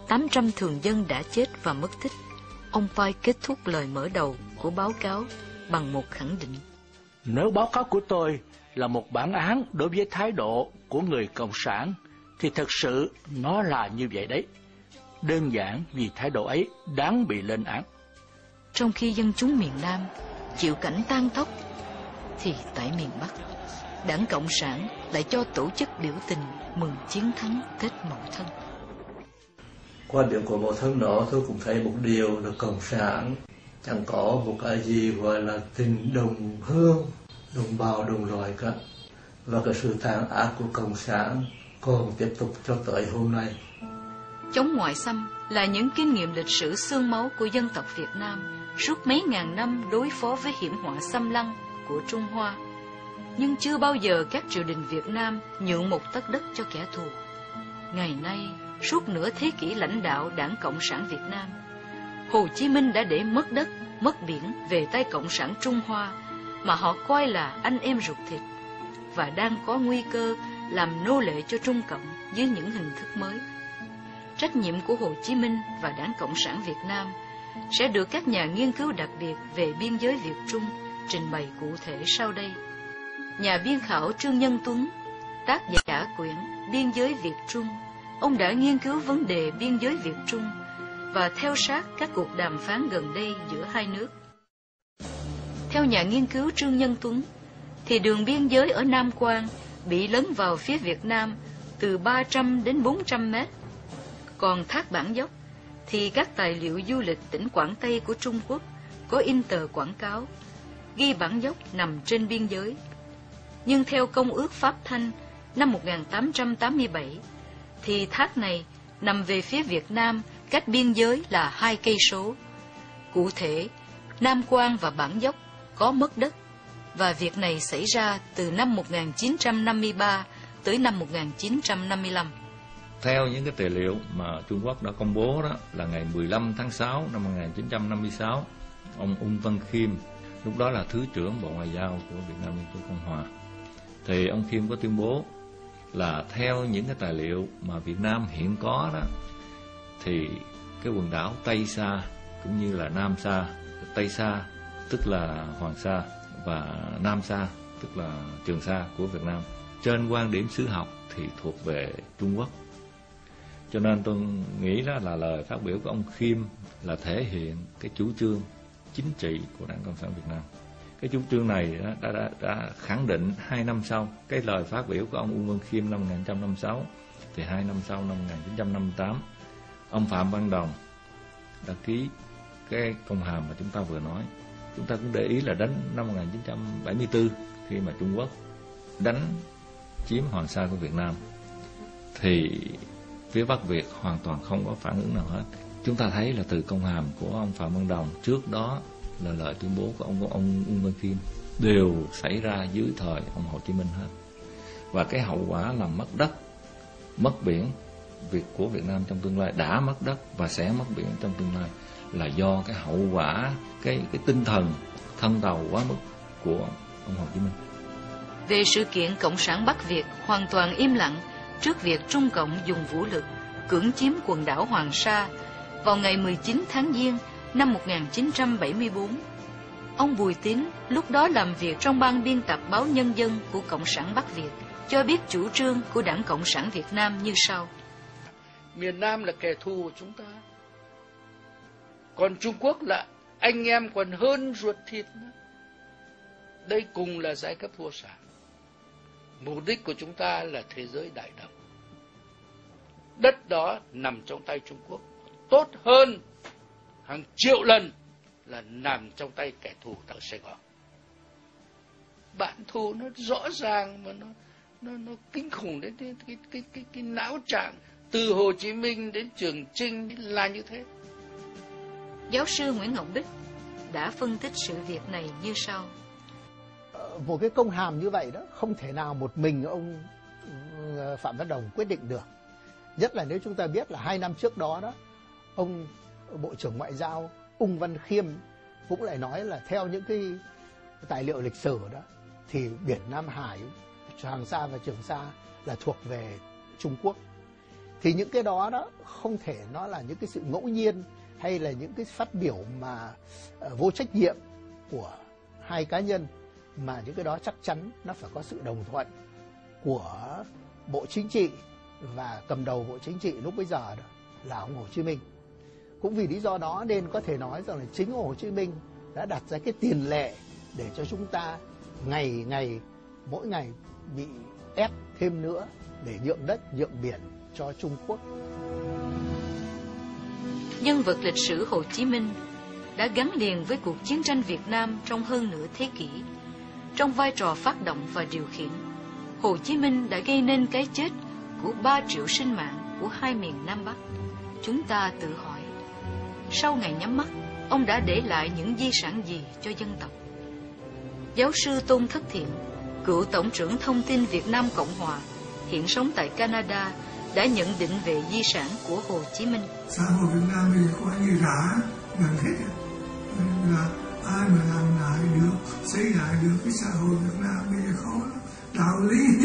800 thường dân đã chết và mất tích. Ông Pai kết thúc lời mở đầu của báo cáo bằng một khẳng định. Nếu báo cáo của tôi là một bản án đối với thái độ của người Cộng sản, thì thật sự nó là như vậy đấy. Đơn giản vì thái độ ấy đáng bị lên án. Trong khi dân chúng miền Nam chịu cảnh tang tóc, thì tại miền Bắc, Đảng Cộng sản lại cho tổ chức biểu tình mừng chiến thắng Tết Mậu Thân. Quan điểm của Mậu Thân đó tôi cũng thấy một điều là Cộng sản chẳng có một cái gì gọi là tình đồng hương, đồng bào đồng loại cả. Và cái sự tàn ác của Cộng sản còn tiếp tục cho tới hôm nay. Chống ngoại xâm là những kinh nghiệm lịch sử xương máu của dân tộc Việt Nam suốt mấy ngàn năm đối phó với hiểm họa xâm lăng của Trung Hoa. Nhưng chưa bao giờ các triều đình Việt Nam nhượng một tấc đất cho kẻ thù. Ngày nay, suốt nửa thế kỷ lãnh đạo Đảng Cộng sản Việt Nam, Hồ Chí Minh đã để mất đất, mất biển về tay Cộng sản Trung Hoa mà họ coi là anh em ruột thịt, và đang có nguy cơ làm nô lệ cho Trung Cộng dưới những hình thức mới. Trách nhiệm của Hồ Chí Minh và Đảng Cộng sản Việt Nam sẽ được các nhà nghiên cứu đặc biệt về biên giới Việt Trung trình bày cụ thể sau đây. Nhà biên khảo Trương Nhân Tuấn, tác giả quyển Biên giới Việt Trung, ông đã nghiên cứu vấn đề biên giới Việt Trung và theo sát các cuộc đàm phán gần đây giữa hai nước. Theo nhà nghiên cứu Trương Nhân Tuấn, thì đường biên giới ở Nam Quan bị lấn vào phía Việt Nam từ 300 đến 400 mét. Còn Thác Bản Dốc thì các tài liệu du lịch tỉnh Quảng Tây của Trung Quốc có in tờ quảng cáo ghi Bản Dốc nằm trên biên giới. Nhưng theo Công ước Pháp Thanh năm 1887 thì thác này nằm về phía Việt Nam, cách biên giới là 2 cây số. Cụ thể, Nam Quan và Bản Dốc có mất đất, và việc này xảy ra từ năm 1953 tới năm 1955. Theo những cái tài liệu mà Trung Quốc đã công bố đó, là ngày 15 tháng 6 năm 1956, ông Ung Văn Khiêm, lúc đó là Thứ trưởng Bộ Ngoại giao của Việt Nam Dân Chủ Cộng Hòa, thì ông Khiêm có tuyên bố là theo những cái tài liệu mà Việt Nam hiện có đó, thì cái quần đảo Tây Sa cũng như là Nam Sa, Tây Sa tức là Hoàng Sa và Nam Sa tức là Trường Sa của Việt Nam, trên quan điểm sử học thì thuộc về Trung Quốc. Cho nên tôi nghĩ đó là lời phát biểu của ông Khiêm là thể hiện cái chủ trương chính trị của Đảng Cộng sản Việt Nam. Cái chủ trương này đã khẳng định 2 năm sau. Cái lời phát biểu của ông Ung Văn Khiêm năm 1956 thì 2 năm sau, năm 1958, ông Phạm Văn Đồng đã ký cái công hàm mà chúng ta vừa nói. Chúng ta cũng để ý là đến năm 1974, khi mà Trung Quốc đánh chiếm Hoàng Sa của Việt Nam, thì phía Bắc Việt hoàn toàn không có phản ứng nào hết. Chúng ta thấy là từ công hàm của ông Phạm Văn Đồng, trước đó là lời tuyên bố của ông Ung Văn Khiêm, đều xảy ra dưới thời ông Hồ Chí Minh hết. Và cái hậu quả là mất đất, mất biển của Việt Nam trong tương lai, đã mất đất và sẽ mất biển trong tương lai, là do cái hậu quả, cái tinh thần thân tàu quá mức của ông Hồ Chí Minh. Về sự kiện Cộng sản Bắc Việt hoàn toàn im lặng trước việc Trung Cộng dùng vũ lực cưỡng chiếm quần đảo Hoàng Sa vào ngày 19 tháng Giêng năm 1974, ông Bùi Tín, lúc đó làm việc trong ban biên tập báo Nhân dân của Cộng sản Bắc Việt, cho biết chủ trương của Đảng Cộng sản Việt Nam như sau. Miền Nam là kẻ thù của chúng ta, còn Trung Quốc là anh em còn hơn ruột thịt nữa. Đây cùng là giai cấp vô sản. Mục đích của chúng ta là thế giới đại đồng. Đất đó nằm trong tay Trung Quốc tốt hơn hàng triệu lần là nằm trong tay kẻ thù tại Sài Gòn. Bạn thù nó rõ ràng mà nó kinh khủng đến cái não trạng từ Hồ Chí Minh đến Trường Chinh là như thế. Giáo sư Nguyễn Ngọc Bích đã phân tích sự việc này như sau. Một cái công hàm như vậy đó không thể nào một mình ông Phạm Văn Đồng quyết định được. Nhất là nếu chúng ta biết là 2 năm trước đó đó, ông Bộ trưởng Ngoại giao Ung Văn Khiêm cũng lại nói là theo những cái tài liệu lịch sử đó, thì biển Nam Hải, Hoàng Sa và Trường Sa là thuộc về Trung Quốc. Thì những cái đó không thể nó là những cái sự ngẫu nhiên hay là những cái phát biểu mà vô trách nhiệm của hai cá nhân, mà những cái đó chắc chắn nó phải có sự đồng thuận của Bộ Chính trị, và cầm đầu Bộ Chính trị lúc bấy giờ đó là ông Hồ Chí Minh. Cũng vì lý do đó nên có thể nói rằng là chính Hồ Chí Minh đã đặt ra cái tiền lệ để cho chúng ta mỗi ngày bị ép thêm nữa để nhượng đất, nhượng biển cho Trung Quốc. Nhân vật lịch sử Hồ Chí Minh đã gắn liền với cuộc chiến tranh Việt Nam trong hơn nửa thế kỷ. Trong vai trò phát động và điều khiển, Hồ Chí Minh đã gây nên cái chết của 3 triệu sinh mạng của hai miền Nam Bắc. Chúng ta tự hỏi, sau ngày nhắm mắt, ông đã để lại những di sản gì cho dân tộc? Giáo sư Tôn Thất Thiện, cựu Tổng trưởng Thông tin Việt Nam Cộng Hòa, hiện sống tại Canada, đã nhận định về di sản của Hồ Chí Minh. Xã hội Việt Nam bây giờ coi như rã gần hết, là ai mà làm lại được, xây lại được cái xã hội Việt Nam bây giờ khó lắm. Đạo lý